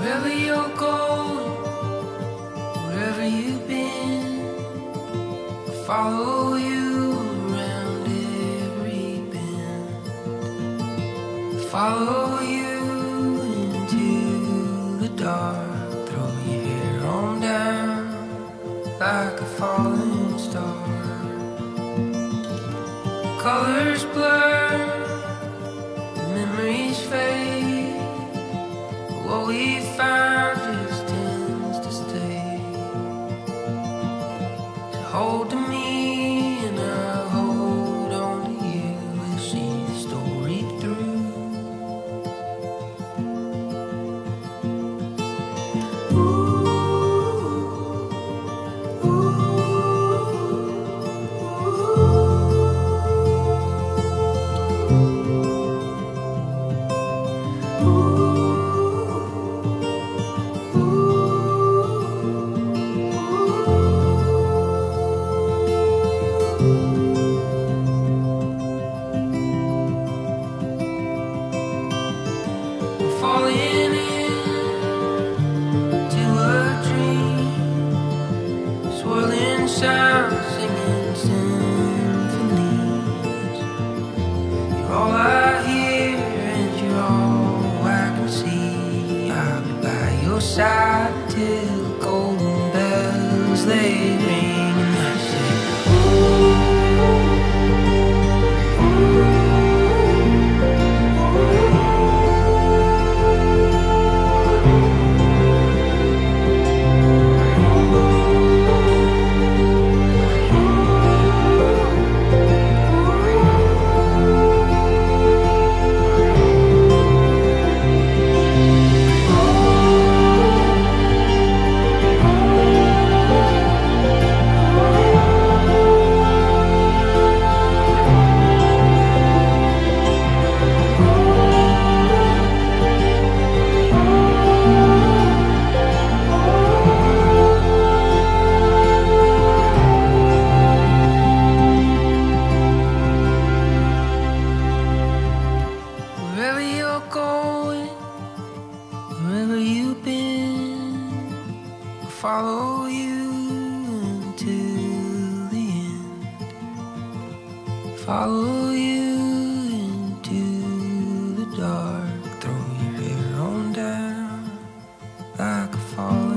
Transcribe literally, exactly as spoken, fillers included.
Wherever you're going, wherever you've been, I'll follow you around every bend. I'll follow you into the dark. Throw your hair on down like a falling star. Colors blur, memories fade. What we found just tends to stay. So hold to me and I'll hold on to you. We'll see the story through. Falling into a dream, swirling sounds, singing symphonies. You're all I hear and you're all I can see. I'll be by your side till golden bells they ring and I say, wherever you're going, wherever you've been, I'll follow you until the end. Follow you into the dark. Throw your hair on down like a falling